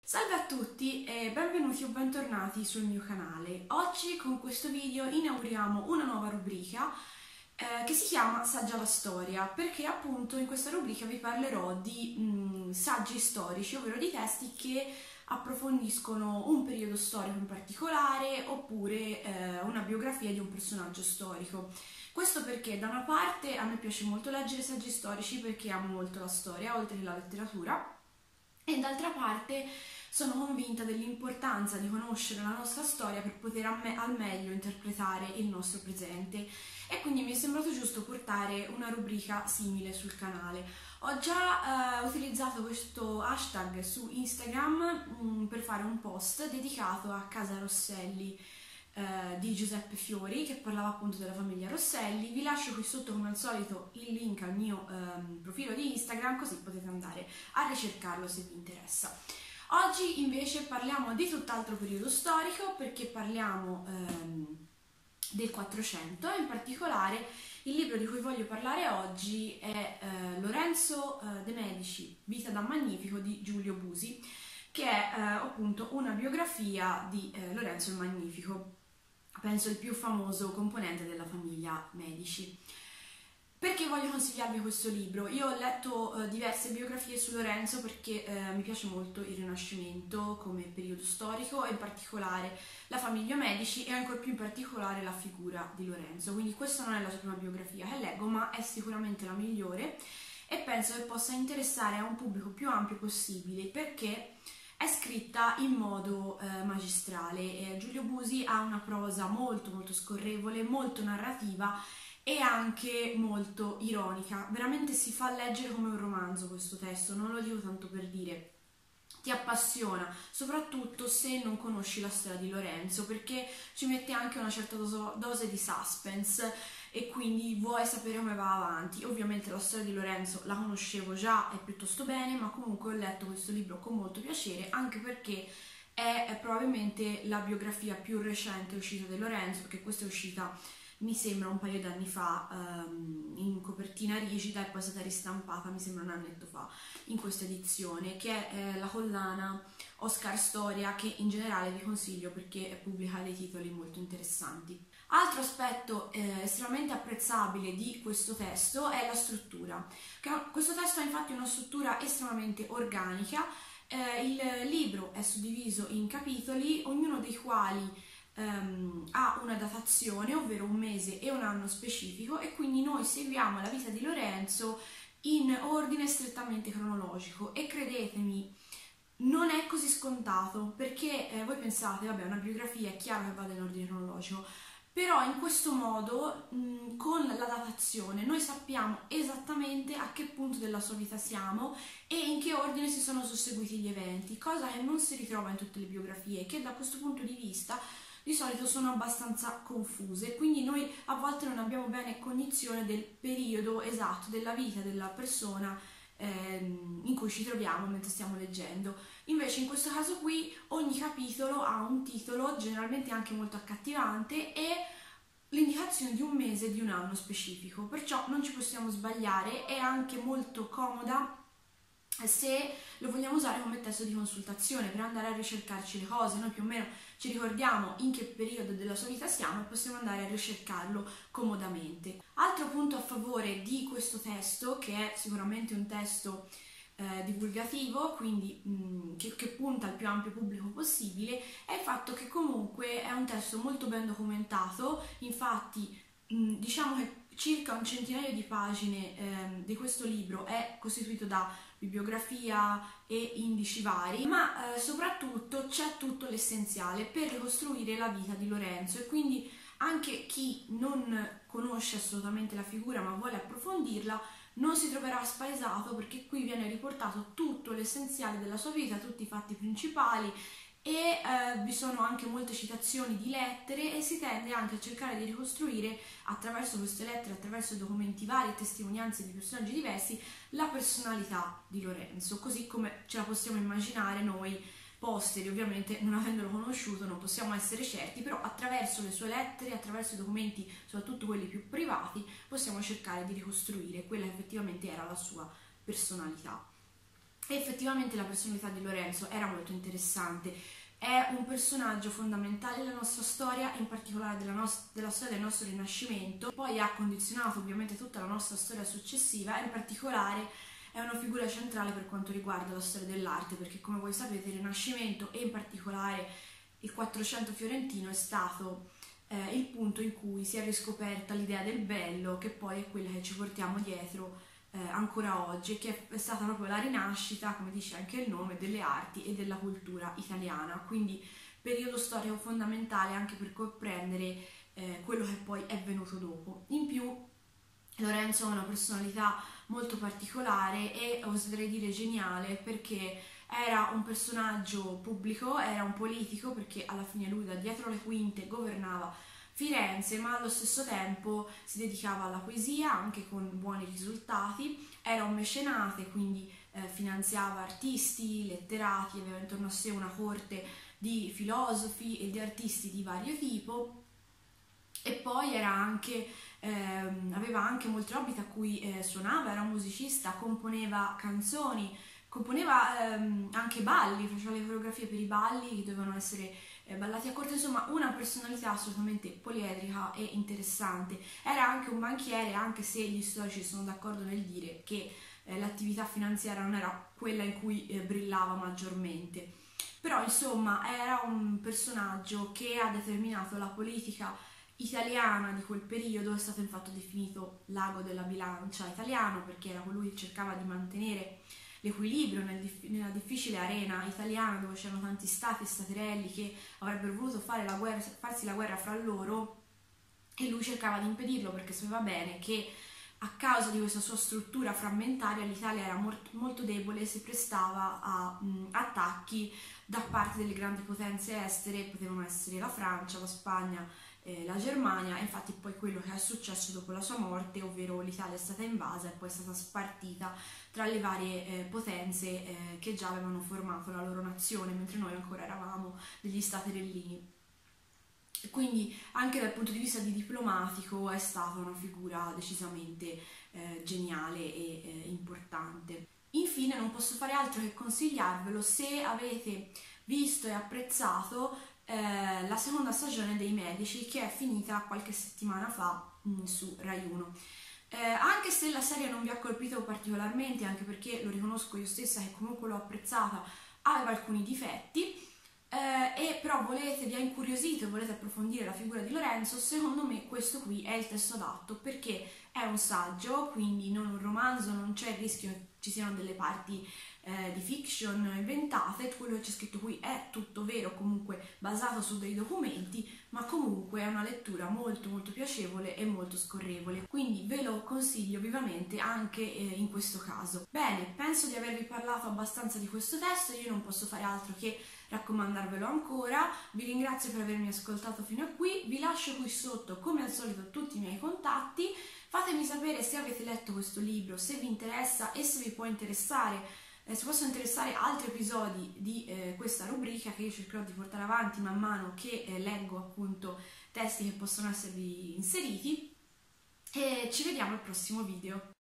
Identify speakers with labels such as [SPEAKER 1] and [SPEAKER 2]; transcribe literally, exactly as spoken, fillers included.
[SPEAKER 1] Salve a tutti e benvenuti o bentornati sul mio canale. Oggi con questo video inauguriamo una nuova rubrica eh, che si chiama Saggia la Storia, perché appunto in questa rubrica vi parlerò di mh, saggi storici, ovvero di testi che approfondiscono un periodo storico in particolare oppure eh, una biografia di un personaggio storico. Questo perché da una parte a me piace molto leggere saggi storici perché amo molto la storia oltre che la letteratura, e d'altra parte sono convinta dell'importanza di conoscere la nostra storia per poter al meglio interpretare il nostro presente, e quindi mi è sembrato giusto portare una rubrica simile sul canale. Ho già eh, utilizzato questo hashtag su Instagram mh, per fare un post dedicato a Casa Rosselli eh, di Giuseppe Fiori, che parlava appunto della famiglia Rosselli. Vi lascio qui sotto come al solito il link al mio ehm, profilo di Instagram, così potete andare a ricercarlo se vi interessa. Oggi invece parliamo di tutt'altro periodo storico, perché parliamo ehm, del Quattrocento, e in particolare il libro di cui voglio parlare oggi è eh, Lorenzo eh, de' Medici, Vita da Magnifico di Giulio Busi, che è eh, appunto una biografia di eh, Lorenzo il Magnifico, penso il più famoso componente della famiglia Medici. Perché voglio consigliarvi questo libro? Io ho letto eh, diverse biografie su Lorenzo perché eh, mi piace molto il Rinascimento come periodo storico, e in particolare la famiglia Medici, e ancora più in particolare la figura di Lorenzo. Quindi questa non è la sua prima biografia che leggo, ma è sicuramente la migliore e penso che possa interessare a un pubblico più ampio possibile, perché è scritta in modo eh, magistrale. Eh, Giulio Busi ha una prosa molto molto scorrevole, molto narrativa e anche molto ironica. Veramente si fa leggere come un romanzo questo testo, non lo dico tanto per dire. Ti appassiona, soprattutto se non conosci la storia di Lorenzo, perché ci mette anche una certa dose di suspense e quindi vuoi sapere come va avanti. Ovviamente la storia di Lorenzo la conoscevo già e piuttosto bene, ma comunque ho letto questo libro con molto piacere, anche perché è, è probabilmente la biografia più recente uscita di Lorenzo, perché questa è uscita mi sembra un paio d'anni fa um, in copertina rigida, e poi è stata ristampata mi sembra un annetto fa in questa edizione, che è eh, la collana Oscar Storia, che in generale vi consiglio perché pubblica dei titoli molto interessanti. Altro aspetto eh, estremamente apprezzabile di questo testo è la struttura. Questo testo ha infatti una struttura estremamente organica. Eh, il libro è suddiviso in capitoli, ognuno dei quali Um, ha una datazione, ovvero un mese e un anno specifico, e quindi noi seguiamo la vita di Lorenzo in ordine strettamente cronologico. E credetemi, non è così scontato, perché eh, voi pensate, vabbè, una biografia è chiaro che vada in ordine cronologico, però in questo modo, mh, con la datazione, noi sappiamo esattamente a che punto della sua vita siamo e in che ordine si sono susseguiti gli eventi, cosa che non si ritrova in tutte le biografie, che da questo punto di vista di solito sono abbastanza confuse, quindi noi a volte non abbiamo bene cognizione del periodo esatto della vita della persona ehm, in cui ci troviamo mentre stiamo leggendo. Invece in questo caso qui ogni capitolo ha un titolo, generalmente anche molto accattivante, e l'indicazione di un mese e di un anno specifico, perciò non ci possiamo sbagliare. È anche molto comoda se lo vogliamo usare come testo di consultazione per andare a ricercarci le cose. Noi più o meno ci ricordiamo in che periodo della sua vita siamo e possiamo andare a ricercarlo comodamente. Altro punto a favore di questo testo, che è sicuramente un testo eh, divulgativo, quindi mh, che, che punta al più ampio pubblico possibile, è il fatto che comunque è un testo molto ben documentato. Infatti mh, diciamo che circa un centinaio di pagine eh, di questo libro è costituito da bibliografia e indici vari, ma eh, soprattutto c'è tutto l'essenziale per ricostruire la vita di Lorenzo, e quindi anche chi non conosce assolutamente la figura ma vuole approfondirla non si troverà spaesato, perché qui viene riportato tutto l'essenziale della sua vita, tutti i fatti principali, e eh, vi sono anche molte citazioni di lettere, e si tende anche a cercare di ricostruire attraverso queste lettere, attraverso documenti vari e testimonianze di personaggi diversi, la personalità di Lorenzo, così come ce la possiamo immaginare noi posteri. Ovviamente non avendolo conosciuto non possiamo essere certi, però attraverso le sue lettere, attraverso i documenti, soprattutto quelli più privati, possiamo cercare di ricostruire quella che effettivamente era la sua personalità. E effettivamente la personalità di Lorenzo era molto interessante. È un personaggio fondamentale della nostra storia, in particolare della, nos- della storia del nostro Rinascimento, poi ha condizionato ovviamente tutta la nostra storia successiva e in particolare è una figura centrale per quanto riguarda la storia dell'arte, perché come voi sapete il Rinascimento e in particolare il Quattrocento fiorentino è stato eh, il punto in cui si è riscoperta l'idea del bello, che poi è quella che ci portiamo dietro eh, ancora oggi, che è stata proprio la rinascita, come dice anche il nome, delle arti e della cultura italiana, quindi periodo storico fondamentale anche per comprendere eh, quello che poi è venuto dopo. In più Lorenzo ha una personalità molto particolare e oserei dire geniale, perché era un personaggio pubblico, era un politico, perché alla fine lui da dietro le quinte governava Firenze, ma allo stesso tempo si dedicava alla poesia anche con buoni risultati, era un mecenate, quindi eh, finanziava artisti, letterati, aveva intorno a sé una corte di filosofi e di artisti di vario tipo, e poi era anche, ehm, aveva anche molti hobby a cui eh, suonava, era un musicista, componeva canzoni, componeva ehm, anche balli, faceva le coreografie per i balli che dovevano essere eh, ballati a corte, insomma una personalità assolutamente poliedrica e interessante. Era anche un banchiere, anche se gli storici sono d'accordo nel dire che eh, l'attività finanziaria non era quella in cui eh, brillava maggiormente. Però insomma era un personaggio che ha determinato la politica italiana di quel periodo, è stato infatti definito l'ago della bilancia italiano, perché era colui che cercava di mantenere l'equilibrio nel dif- nella difficile arena italiana, dove c'erano tanti stati e staterelli che avrebbero voluto fare la guerra, farsi la guerra fra loro, e lui cercava di impedirlo perché sapeva bene che a causa di questa sua struttura frammentaria l'Italia era molto debole e si prestava a mh, attacchi da parte delle grandi potenze estere, potevano essere la Francia, la Spagna, eh, la Germania. Infatti poi quello che è successo dopo la sua morte, ovvero l'Italia è stata invasa e poi è stata spartita tra le varie eh, potenze eh, che già avevano formato la loro nazione, mentre noi ancora eravamo degli staterellini. Quindi anche dal punto di vista di diplomatico è stata una figura decisamente eh, geniale e eh, importante. Infine non posso fare altro che consigliarvelo, se avete visto e apprezzato eh, la seconda stagione dei Medici, che è finita qualche settimana fa mh, su Rai uno. Eh, anche se la serie non vi ha colpito particolarmente, anche perché lo riconosco io stessa che comunque l'ho apprezzata, aveva alcuni difetti, eh, e però volete, vi ha incuriosito e volete approfondire la figura di Lorenzo, secondo me questo qui è il testo adatto, perché è un saggio, quindi non un romanzo, non c'è il rischio che ci siano delle parti eh, di fiction inventate, quello che c'è scritto qui è tutto vero, comunque basato su dei documenti, ma comunque è una lettura molto molto piacevole e molto scorrevole, quindi ve lo consiglio vivamente anche eh, in questo caso. Bene, penso di avervi parlato abbastanza di questo testo, io non posso fare altro che raccomandarvelo ancora, vi ringrazio per avermi ascoltato fino a qui, vi lascio qui sotto come al solito tutti i miei contatti, fatemi sapere se avete letto questo libro, se vi interessa e se vi può interessare, eh, se possono interessare altri episodi di eh, questa rubrica che io cercherò di portare avanti man mano che eh, leggo appunto testi che possono esservi inseriti, e ci vediamo al prossimo video.